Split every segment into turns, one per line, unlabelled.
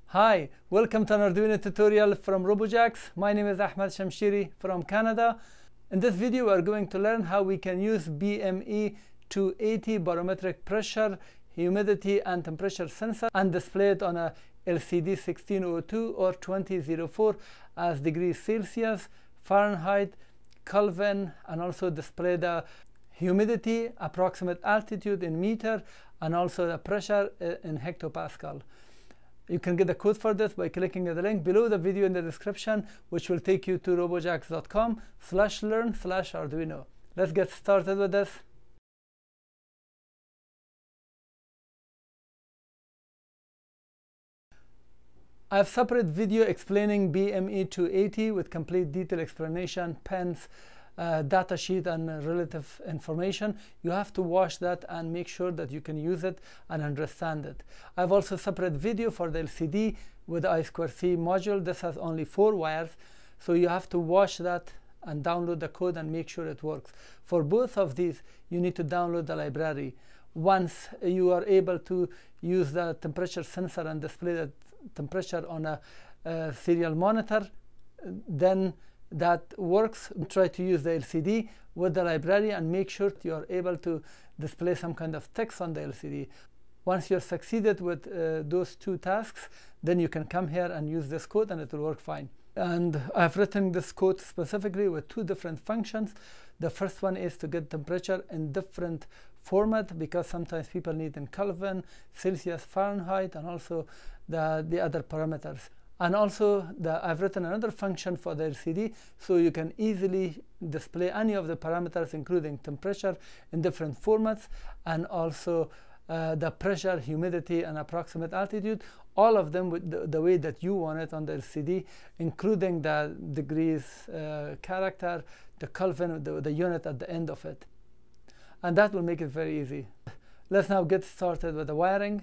Hi, welcome to an Arduino tutorial from RoboJax. My name is Ahmed Shamshiri from Canada. In this video, we are going to learn how we can use BME 280 barometric pressure, humidity, and temperature sensor and display it on a LCD 1602 or 2004 as degrees Celsius, Fahrenheit, Kelvin, and also display the humidity, approximate altitude in meter, and also the pressure in hectopascal. You can get the code for this by clicking the link below the video in the description, which will take you to robojax.com/learn/Arduino. Let's get started with this. I have separate video explaining BME 280 with complete detailed explanation, pens, data sheet, and relative information. You have to watch that and make sure that you can use it and understand it. I have also a separate video for the LCD with the I2C module. This has only 4 wires, so you have to watch that and download the code and make sure it works. For both of these, you need to download the library. Once you are able to use the temperature sensor and display the temperature on a serial monitor, then that works. Try to use the LCD with the library and make sure you are able to display some kind of text on the LCD. Once you're succeeded with those 2 tasks, then you can come here and use this code and it will work fine. And I've written this code specifically with 2 different functions. The first one is to get temperature in different format, because sometimes people need in Kelvin, Celsius, Fahrenheit, and also the other parameters. And also I've written another function for the LCD, so you can easily display any of the parameters, including temperature, in different formats, and also the pressure, humidity, and approximate altitude, all of them with the way that you want it on the LCD, including the degrees character, the Kelvin, the unit at the end of it. And that will make it very easy. Let's now get started with the wiring.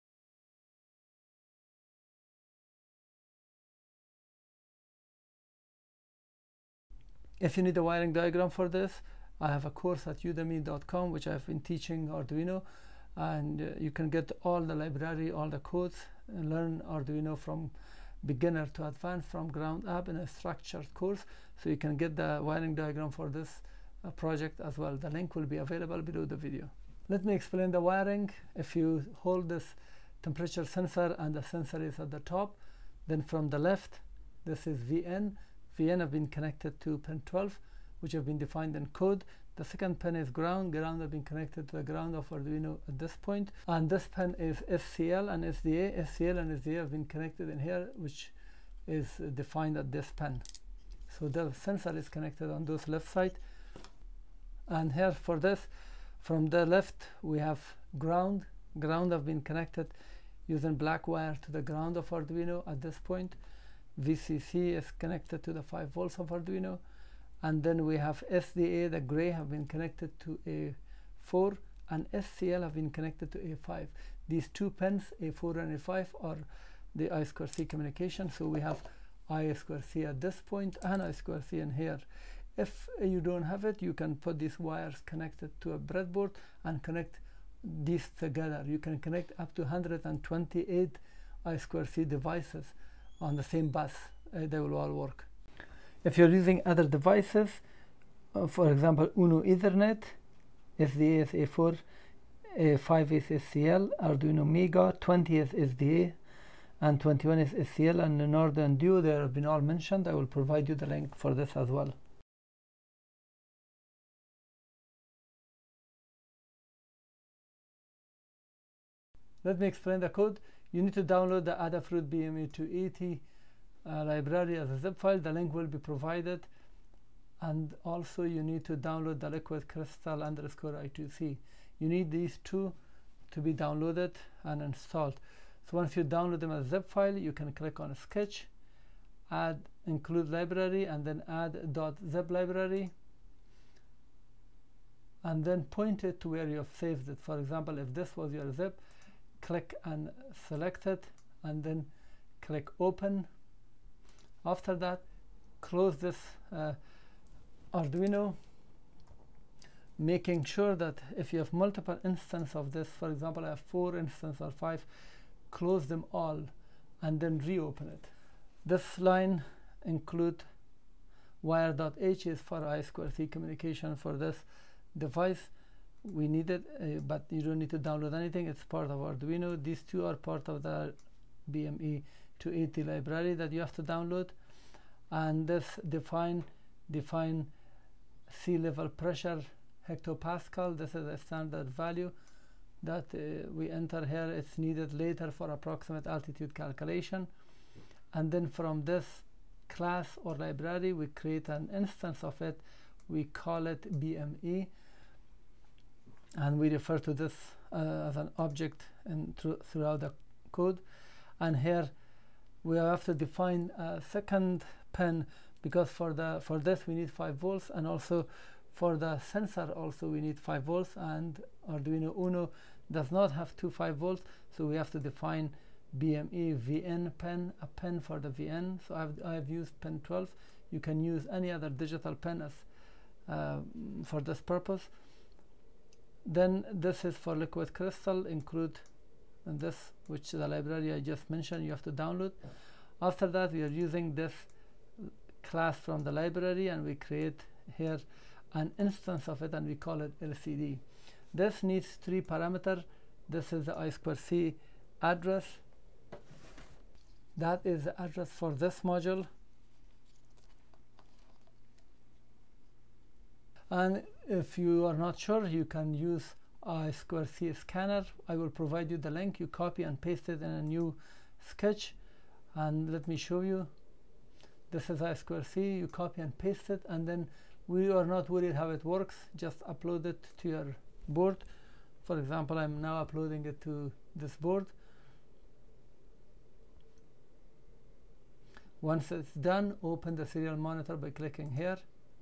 If you need a wiring diagram for this, I have a course at udemy.com which I've been teaching Arduino, and you can get all the library, all the codes, and learn Arduino from beginner to advanced, from ground up, in a structured course. So you can get the wiring diagram for this project as well. The link will be available below the video. Let me explain the wiring. If you hold this temperature sensor and the sensor is at the top, then from the left, this is VN. VN have been connected to pin 12, which have been defined in code. The second pin is ground. Ground have been connected to the ground of Arduino at this point. And this pin is SCL and SDA. SCL and SDA have been connected in here, which is defined at this pin. So the sensor is connected on those left side. And here for this, from the left, we have ground. Ground have been connected using black wire to the ground of Arduino at this point. VCC is connected to the 5 volts of Arduino, and then we have SDA, the gray, have been connected to A4, and SCL have been connected to A5. These 2 pins, A4 and A5, are the I2C communication. So we have I2C at this point and I2C in here. If you don't have it, you can put these wires connected to a breadboard and connect these together. You can connect up to 128 I2C devices on the same bus. They will all work. If you're using other devices, for example UNO Ethernet, SDA is A4, A5 is SCL, Arduino Mega 20 is SDA, and 21 is SCL, and the Nord and Duo, they have been all mentioned. I will provide you the link for this as well. Let me explain the code. You need to download the Adafruit BME 280 library as a zip file. The link will be provided. And also you need to download the Liquid Crystal _I2C. You need these 2 to be downloaded and installed. So once you download them as a zip file, you can click on Sketch, add Include Library, and then add .zip library, and then point it to where you have saved it. For example, if this was your zip, click and select it, and then click Open. After that, close this Arduino, making sure that if you have multiple instances of this, for example I have 4 instances or 5, close them all and then reopen it. This line include wire.h is for I2C communication for this device. We need it, but you don't need to download anything. It's part of Arduino. These two are part of the BME 280 library that you have to download. And this define sea level pressure hectopascal. This is a standard value that we enter here. It's needed later for approximate altitude calculation. And then from this class or library, we create an instance of it. We call it BME, and we refer to this as an object throughout the code. And here we have to define a second pin, because for this we need 5 volts, and also for the sensor also we need 5 volts, and Arduino Uno does not have 5 volts, so we have to define BME VN pin, a pin for the VN. So I have used pin 12. You can use any other digital pin as for this purpose. Then this is for liquid crystal, include this, which is the library I just mentioned, you have to download. After that, we are using this class from the library, and we create here an instance of it, and we call it LCD. This needs 3 parameters. This is the I2C address. That is the address for this module. And if you are not sure, you can use I2C scanner. I will provide you the link. You copy and paste it in a new sketch, and let me show you. This is I2C. You copy and paste it, and then we are not worried how it works. Just upload it to your board. For example, I'm now uploading it to this board. Once it's done, open the serial monitor by clicking here,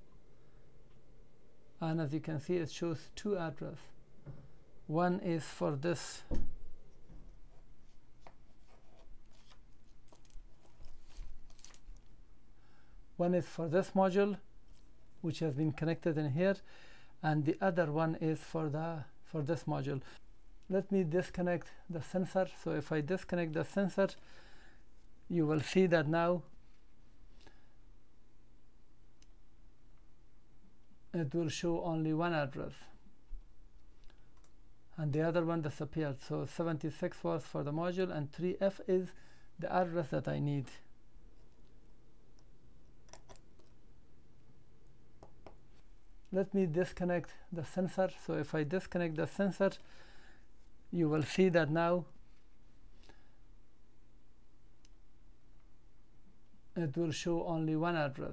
and as you can see, it shows 2 addresses. One is for this module, which has been connected in here, and the other one is for this module. Let me disconnect the sensor. So if I disconnect the sensor, you will see that now it will show only 1 address, and the other one disappeared. So 76 was for the module, and 3F is the address that I need. Let me disconnect the sensor. So if I disconnect the sensor, you will see that now it will show only 1 address,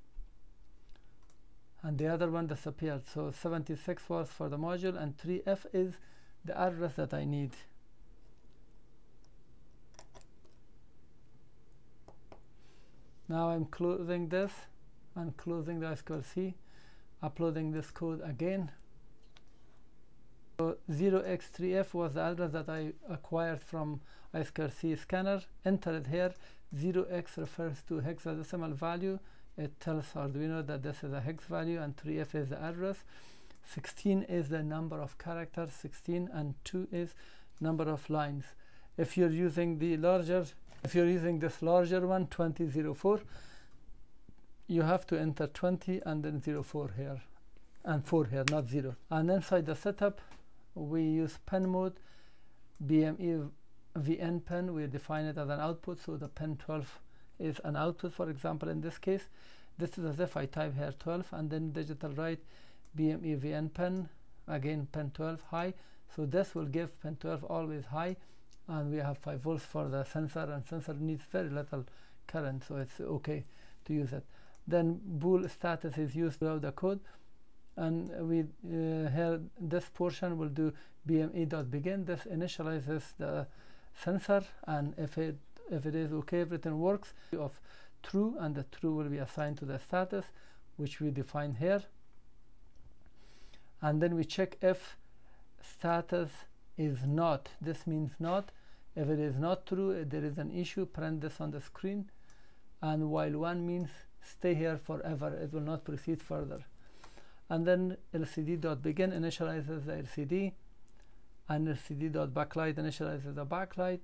and the other one disappeared. So 76 was for the module, and 3F is the address that I need. Now I'm closing this and closing the I2C, uploading this code again. So 0x3F was the address that I acquired from I2C scanner. Enter it here. 0x refers to hexadecimal value. It tells Arduino that this is a hex value, and 3F is the address. 16 is the number of characters, 16, and 2 is number of lines. If you're using this larger one, 2004, you have to enter 20 and then 04 here, and 4 here, not 0. And inside the setup, we use pin mode, BME VN pin. We define it as an output, so the pin 12 is an output. For example, in this case, this is as if I type here 12 and then digital write BME VN pin, again pin 12 high. So this will give pin 12 always high, and we have 5 volts for the sensor, and sensor needs very little current, so it's okay to use it. Then bool status is used throughout the code, and we here this portion will do BME.begin. This initializes the sensor, and if it is okay, everything works, of true, and the true will be assigned to the status, which we define here. And then we check if status is not. This means not. If it is not true, there is an issue, print this on the screen. And while 1 means stay here forever, it will not proceed further. And then LCD.begin initializes the LCD, and LCD.backlight initializes the backlight.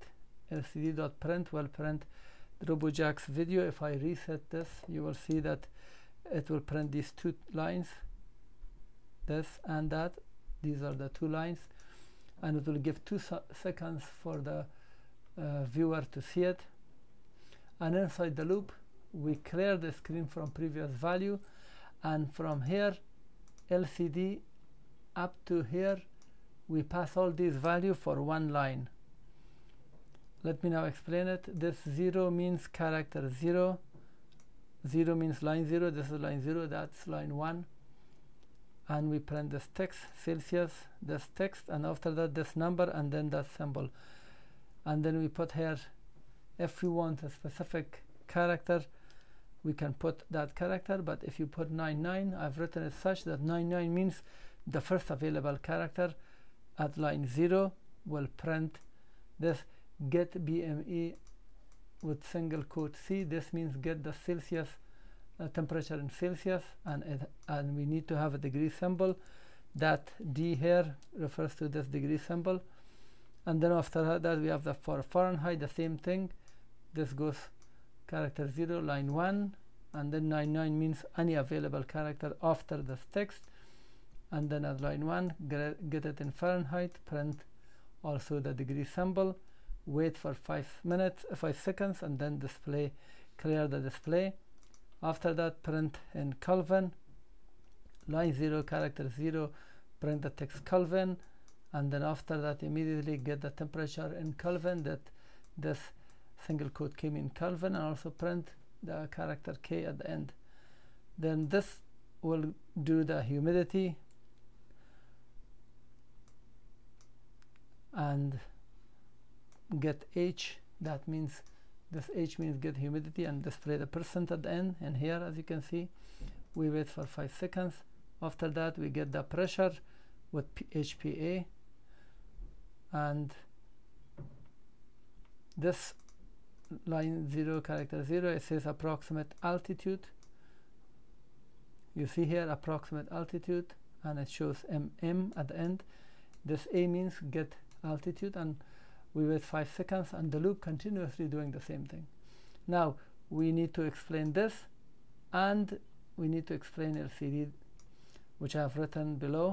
lcd.print will print RoboJack's video. If I reset this, you will see that it will print these two lines, this and that. These are the two lines, and it will give 2 seconds for the viewer to see it. And inside the loop, we clear the screen from previous value, and from here LCD up to here we pass all these values for one line. Let me now explain it. This 0 means character 0, 0 means line 0, this is line 0, that's line 1, and we print this text Celsius, this text, and after that this number, and then that symbol. And then we put here, if we want a specific character, we can put that character, but if you put 99, I've written it such that 99 means the first available character. At line 0 will print this get BME with single quote C. This means get the Celsius temperature in Celsius, and we need to have a degree symbol. That D here refers to this degree symbol. And then after that we have the for Fahrenheit, the same thing. This goes character 0, line 1, and then 99 means any available character after this text, and then at line 1 get it in Fahrenheit, print also the degree symbol, wait for 5 seconds, and then display, clear the display. After that, print in Kelvin, line 0, character 0, print the text Kelvin, and then after that immediately get the temperature in Kelvin, that this single quote came in Kelvin, and also print the character K at the end. Then this will do the humidity, and get H, that means this H means get humidity, and display the percent at the end. And here, as you can see, we wait for 5 seconds. After that we get the pressure with HPA, and this line 0, character 0, it says approximate altitude. You see here approximate altitude, and it shows mm at the end. This A means get altitude, and we wait 5 seconds, and the loop continuously doing the same thing. Now we need to explain this, and we need to explain LCD, which I have written below.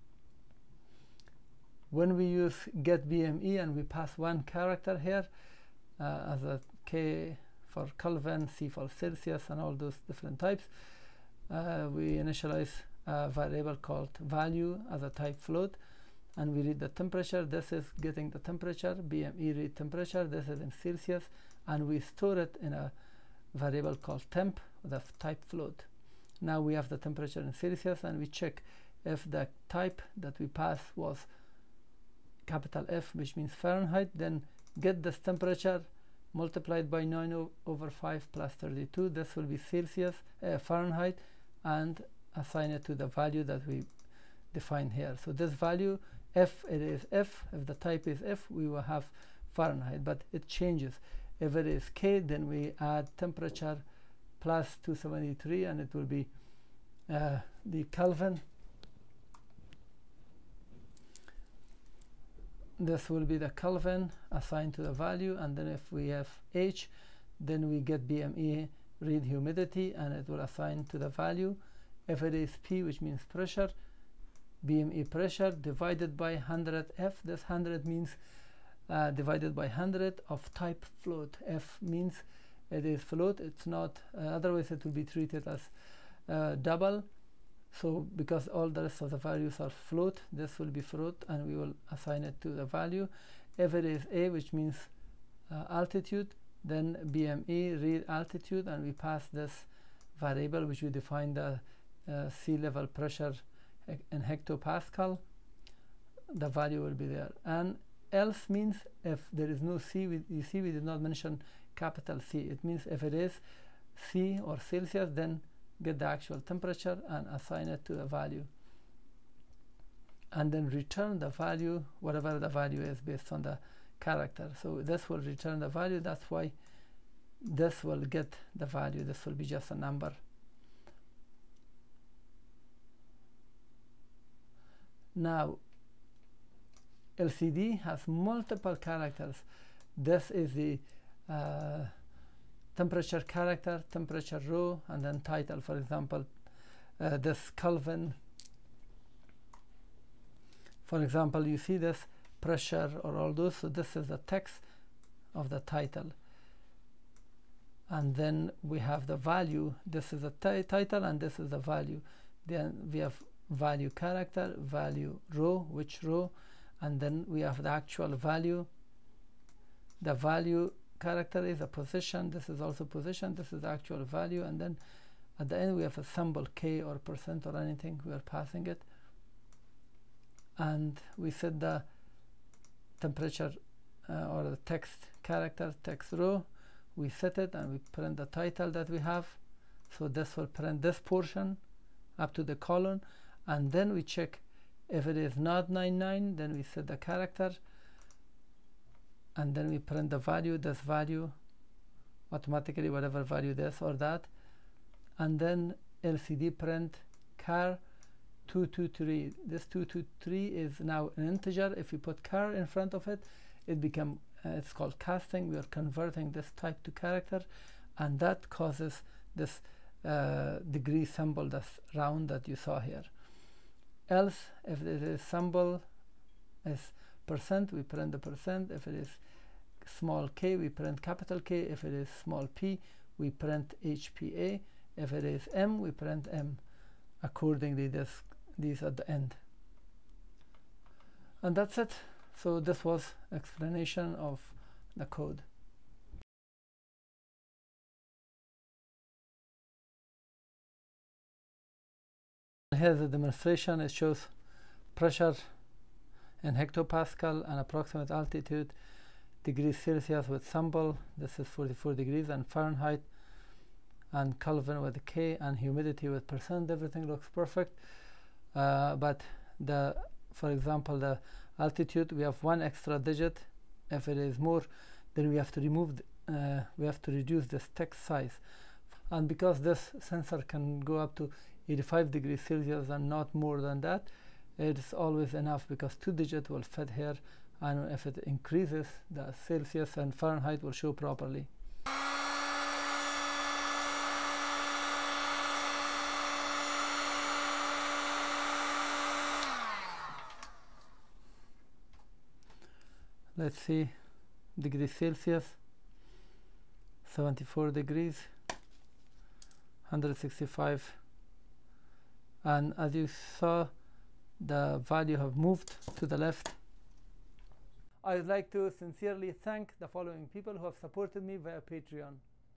When we use get BME and we pass one character here as a K for Kelvin, C for Celsius, and all those different types, we initialize a variable called value as a type float, and we read the temperature. This is getting the temperature, BME read temperature, this is in Celsius, and we store it in a variable called temp with a type float. Now we have the temperature in Celsius, and we check if the type that we passed was capital F, which means Fahrenheit. Then get this temperature multiplied by 9/5 plus 32, this will be Celsius, Fahrenheit, and assign it to the value that we define here. So this value, if it is F, if the type is F, we will have Fahrenheit, but it changes. If it is K, then we add temperature plus 273, and it will be the Kelvin. This will be the Kelvin assigned to the value, and then if we have H, then we get BME read humidity, and it will assign to the value. If it is P, which means pressure, BME pressure divided by 100F. This 100 means divided by 100 of type float. F means it is float, it's not otherwise it will be treated as double. So because all the rest of the values are float, this will be float, and we will assign it to the value. If it is A, which means altitude, then BME read altitude, and we pass this variable which we define the sea level pressure in hectopascal. The value will be there. And else means if there is no C, you see we did not mention capital C. It means if it is C or Celsius, then get the actual temperature and assign it to a value, and then return the value, whatever the value is based on the character. So this will return the value, that's why this will get the value, this will be just a number. Now LCD has multiple characters. this is the temperature character, temperature row, and then title. For example, this Kelvin. For example, you see this pressure or all those, so this is the text of the title. And then we have the value. This is the title and this is the value. Then we have value character, value row, which row, and then we have the actual value. The value character is a position, this is also position, this is the actual value, and then at the end we have a symbol K or percent or anything, we are passing it. And we set the temperature or the text character, text row, we set it, and we print the title that we have. So this will print this portion up to the colon, and then we check if it is not 99, then we set the character, and then we print the value, this value automatically, whatever value this or that, and then LCD print char 223. This 223 is now an integer. If you put char in front of it, it become it's called casting. We are converting this type to character, and that causes this degree symbol, that's round that you saw here. Else, if it is symbol is percent, we print the percent. If it is small k, we print capital K. If it is small p, we print HPA. If it is M, we print M. Accordingly, these at the end. And that's it. So this was explanation of the code. Here's the demonstration. It shows pressure in hectopascal and approximate altitude, degrees Celsius with symbol. This is 44 degrees, and Fahrenheit, and Kelvin with a K, and humidity with percent. Everything looks perfect. But for example, the altitude, we have one extra digit. If it is more, then we have to reduce this text size. And because this sensor can go up to 85 degrees Celsius and not more than that, it's always enough, because 2 digits will fit here, and if it increases, the Celsius and Fahrenheit will show properly. Let's see, degrees Celsius, 74 degrees, 165, and as you saw, the value have moved to the left. I would like to sincerely thank the following people who have supported me via Patreon.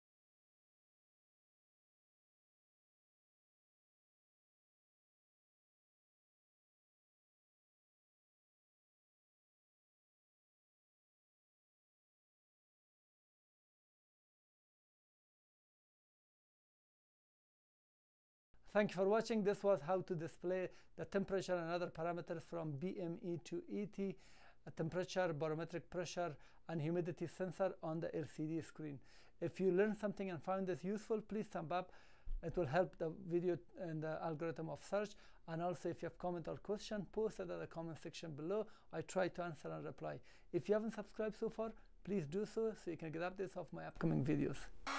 Thank you for watching. This was how to display the temperature and other parameters from BME to ET, a temperature, barometric pressure, and humidity sensor on the LCD screen. If you learned something and found this useful, please thumb up. It will help the video in the algorithm of search. And also, if you have comment or question, post it at the comment section below. I try to answer and reply. If you haven't subscribed so far, please do so you can get updates of my upcoming videos.